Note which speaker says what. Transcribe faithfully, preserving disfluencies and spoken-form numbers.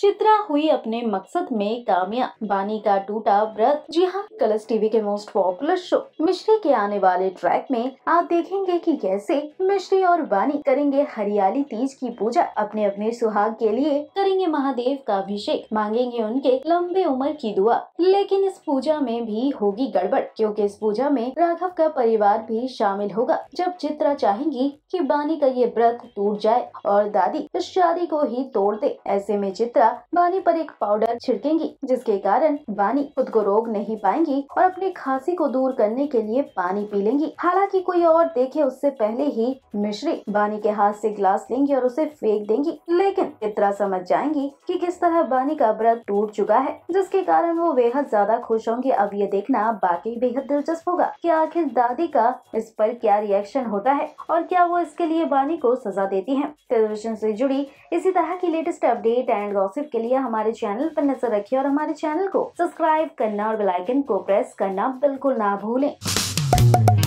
Speaker 1: चित्रा हुई अपने मकसद में कामयाब, बानी का टूटा व्रत। जी हाँ, कलर्स टीवी के मोस्ट पॉपुलर शो मिश्री के आने वाले ट्रैक में आप देखेंगे कि कैसे मिश्री और बानी करेंगे हरियाली तीज की पूजा। अपने अपने सुहाग के लिए करेंगे महादेव का अभिषेक, मांगेंगे उनके लंबे उम्र की दुआ। लेकिन इस पूजा में भी होगी गड़बड़, क्योंकि इस पूजा में राघव का परिवार भी शामिल होगा। जब चित्रा चाहेंगी कि बानी का ये व्रत टूट जाए और दादी इस शादी को ही तोड़ दे, ऐसे में चित्रा बानी पर एक पाउडर छिड़केंगी, जिसके कारण बानी खुद को रोक नहीं पाएंगी और अपनी खांसी को दूर करने के लिए पानी पी लेंगी। हालांकि कोई और देखे उससे पहले ही मिश्री बानी के हाथ से ग्लास लेंगी और उसे फेंक देंगी। लेकिन चित्रा समझ जाएंगी कि किस तरह बानी का व्रत टूट चुका है, जिसके कारण वो बेहद ज्यादा खुश होंगे। अब ये देखना बाकी बेहद दिलचस्प होगा कि आखिर दादी का इस पर क्या रिएक्शन होता है और क्या वो इसके लिए बानी को सजा देती है। टेलीविजन से जुड़ी इसी तरह की लेटेस्ट अपडेट एंड गॉसिप के लिए हमारे चैनल पर नजर रखिए और हमारे चैनल को सब्सक्राइब करना और बेल आइकन को प्रेस करना बिल्कुल ना भूलें।